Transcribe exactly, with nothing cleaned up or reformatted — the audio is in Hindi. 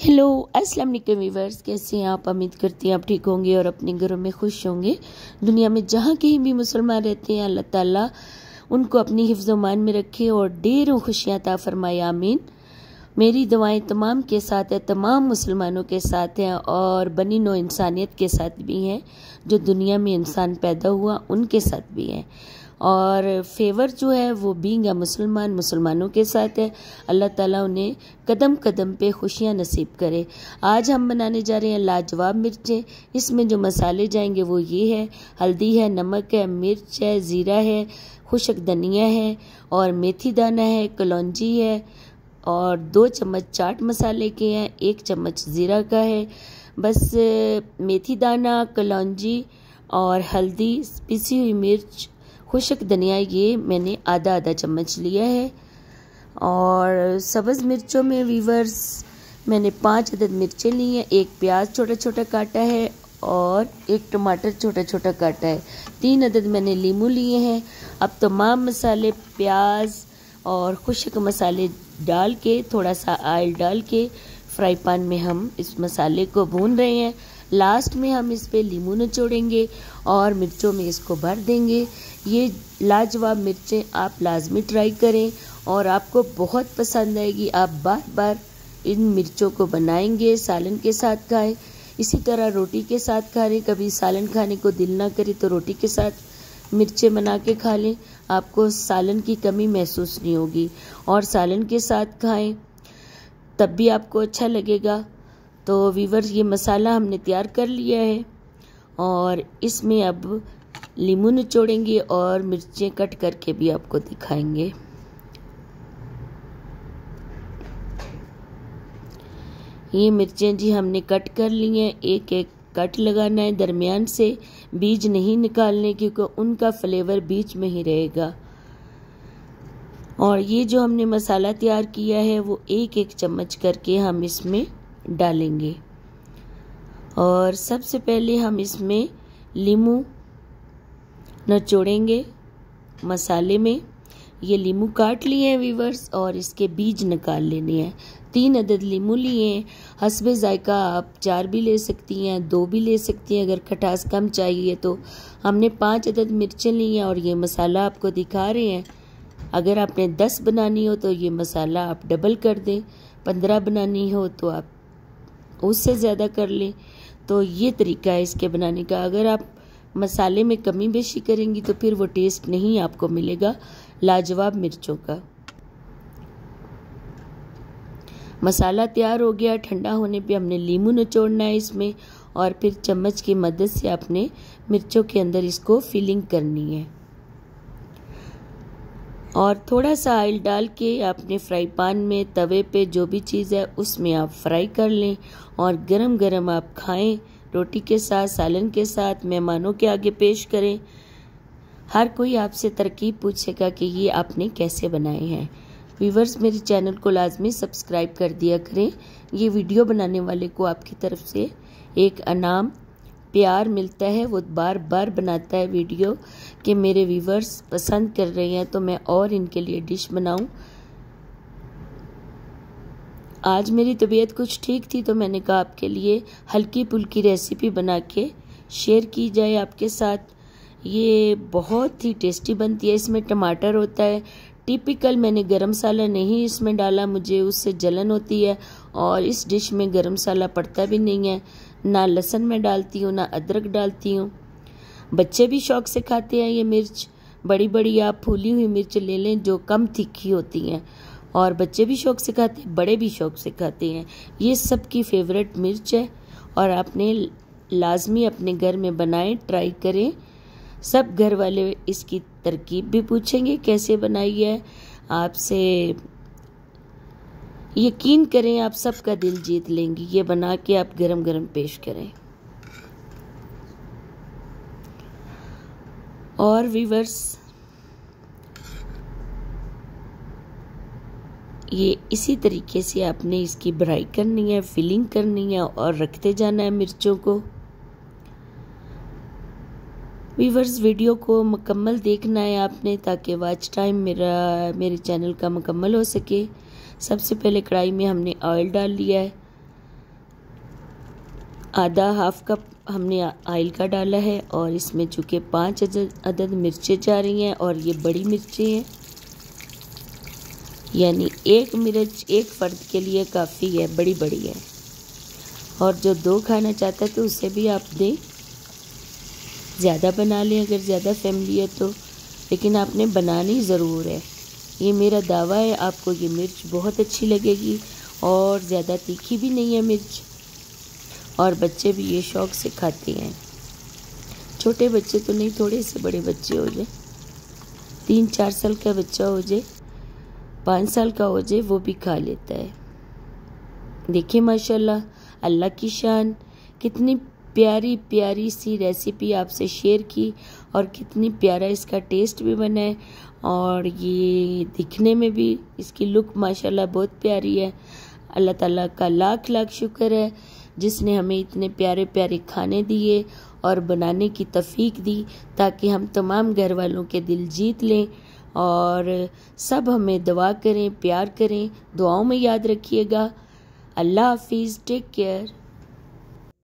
हेलो अस्सलाम वालेकुम वीवर्स, कैसे हैं आप। उम्मीद करती हैं आप ठीक होंगे और अपने घरों में खुश होंगे। दुनिया में जहाँ कहीं भी मुसलमान रहते हैं अल्लाह ताला उनको अपनी हिफ्ज़ मान में रखे और ढेरों खुशियाँ अता फरमाए, आमीन। मेरी दुआएं तमाम के साथ है, तमाम मुसलमानों के साथ हैं और बनी नो इंसानियत के साथ भी हैं। जो दुनिया में इंसान पैदा हुआ उनके साथ भी हैं और फेवर जो है वो बीइंग अ मुसलमान मुसलमानों के साथ है। अल्लाह ताला उन्हें कदम कदम पे खुशियाँ नसीब करे। आज हम बनाने जा रहे हैं लाजवाब मिर्चें। इसमें जो मसाले जाएंगे वो ये है, हल्दी है, नमक है, मिर्च है, ज़ीरा है, खुशक धनिया है और मेथी दाना है, कलौंजी है और दो चम्मच चाट मसाले के हैं, एक चम्मच ज़ीरा का है। बस मेथी दाना, कलौंजी और हल्दी, पिसी हुई मिर्च, खुशक धनिया, ये मैंने आधा आधा चम्मच लिया है। और सब्ज़ मिर्चों में वीवर्स मैंने पांच अदद मिर्चें ली हैं, एक प्याज छोटा छोटा काटा है और एक टमाटर छोटा छोटा काटा है, तीन अदद मैंने लीमू लिए हैं। अब तमाम मसाले, प्याज और खुशक मसाले डाल के, थोड़ा सा ऑयल डाल के फ्राई पैन में हम इस मसाले को भून रहे हैं। लास्ट में हम इस पे लीमू निचोड़ेंगे और मिर्चों में इसको भर देंगे। ये लाजवाब मिर्चें आप लाजमी ट्राई करें और आपको बहुत पसंद आएगी। आप बार बार इन मिर्चों को बनाएंगे, सालन के साथ खाएं, इसी तरह रोटी के साथ खा लें। कभी सालन खाने को दिल ना करे तो रोटी के साथ मिर्चें बना के खा लें, आपको सालन की कमी महसूस नहीं होगी। और सालन के साथ खाएं तब भी आपको अच्छा लगेगा। तो वीवर्स ये मसाला हमने तैयार कर लिया है और इसमें अब लीमू निचोड़ेंगे और मिर्चें कट करके भी आपको दिखाएंगे। ये मिर्चें जी हमने कट कर ली हैं, एक एक कट लगाना है दरमियान से, बीज नहीं निकालने क्योंकि उनका फ्लेवर बीच में ही रहेगा। और ये जो हमने मसाला तैयार किया है वो एक एक चम्मच करके हम इसमें डालेंगे। और सबसे पहले हम इसमें लीमू निचोड़ेंगे मसाले में। ये लीमू काट लिए हैं वीवर्स और इसके बीज निकाल लेने हैं। तीन अदद लीमू लिए हैं, हस्बे जायका आप चार भी ले सकती हैं, दो भी ले सकती हैं अगर खटास कम चाहिए तो। हमने पाँच अदद मिर्चें ली हैं और ये मसाला आपको दिखा रहे हैं। अगर आपने दस बनानी हो तो ये मसाला आप डबल कर दें, पंद्रह बनानी हो तो आप उससे ज़्यादा कर लें। तो ये तरीका है इसके बनाने का। अगर आप मसाले में कमी बेशी करेंगी तो फिर वो टेस्ट नहीं आपको मिलेगा लाजवाब मिर्चों का। मसाला तैयार हो गया, ठंडा होने पे हमने लीमू निचोड़ना है इसमें और फिर चम्मच की मदद से आपने मिर्चों के अंदर इसको फिलिंग करनी है। और थोड़ा सा ऑयल डाल के आपने फ्राई पैन में, तवे पे, जो भी चीज़ है उसमें आप फ्राई कर लें और गरम गरम आप खाएं, रोटी के साथ, सालन के साथ, मेहमानों के आगे पेश करें। हर कोई आपसे तरकीब पूछेगा कि ये आपने कैसे बनाए हैं। व्यूवर्स मेरे चैनल को लाजमी सब्सक्राइब कर दिया करें। ये वीडियो बनाने वाले को आपकी तरफ से एक इनाम, प्यार मिलता है, वो बार बार बनाता है वीडियो कि मेरे व्यूवर्स पसंद कर रहे हैं तो मैं और इनके लिए डिश बनाऊं। आज मेरी तबीयत कुछ ठीक थी तो मैंने कहा आपके लिए हल्की फुल्की रेसिपी बना के शेयर की जाए आपके साथ। ये बहुत ही टेस्टी बनती है। इसमें टमाटर होता है, टिपिकल मैंने गरम मसाला नहीं इसमें डाला, मुझे उससे जलन होती है और इस डिश में गरम मसाला पड़ता भी नहीं है। ना लहसुन में डालती हूँ, ना अदरक डालती हूँ। बच्चे भी शौक से खाते हैं ये मिर्च। बड़ी बड़ी आप फूली हुई मिर्च ले लें जो कम तीखी होती हैं और बच्चे भी शौक से खाते हैं, बड़े भी शौक से खाते हैं। ये सबकी फेवरेट मिर्च है और आपने लाजमी अपने घर में बनाएं, ट्राई करें। सब घर वाले इसकी तरकीब भी पूछेंगे कैसे बनाई है आपसे। यकीन करें आप सबका दिल जीत लेंगी। ये बना के आप गरम गरम पेश करें। और व्यूवर्स ये इसी तरीके से आपने इसकी भराई करनी है, फिलिंग करनी है और रखते जाना है मिर्चों को। व्यूवर्स वीडियो को मुकम्मल देखना है आपने ताकि वॉच टाइम मेरा मेरे चैनल का मुकम्मल हो सके। सबसे पहले कढ़ाई में हमने ऑयल डाल लिया है आधा हाफ कप हमने ऑयल का डाला है और इसमें चूँकि पाँच अदद मिर्चें जा रही हैं और ये बड़ी मिर्चें हैं, यानी एक मिर्च एक फ़र्द के लिए काफ़ी है, बड़ी बड़ी है। और जो दो खाना चाहता है तो उसे भी आप दें, ज़्यादा बना लें अगर ज़्यादा फैमिली है तो, लेकिन आपने बनानी ज़रूर है। ये मेरा दावा है, आपको ये मिर्च बहुत अच्छी लगेगी और ज़्यादा तीखी भी नहीं है मिर्च, और बच्चे भी ये शौक़ से खाते हैं। छोटे बच्चे तो नहीं, थोड़े से बड़े बच्चे हो जाए, तीन चार साल का बच्चा हो जाए, पाँच साल का हो जाए, वो भी खा लेता है। देखिए माशाल्लाह, अल्लाह की शान, कितनी प्यारी प्यारी सी रेसिपी आपसे शेयर की और कितनी प्यारा इसका टेस्ट भी बना है और ये दिखने में भी इसकी लुक माशाल्लाह बहुत प्यारी है। अल्लाह ताला का लाख लाख शुक्र है जिसने हमें इतने प्यारे प्यारे खाने दिए और बनाने की तौफीक दी, ताकि हम तमाम घर वालों के दिल जीत लें। और सब हमें दुआ करें, प्यार करें, दुआओं में याद रखिएगा। अल्लाह हाफिज़, टेक केयर।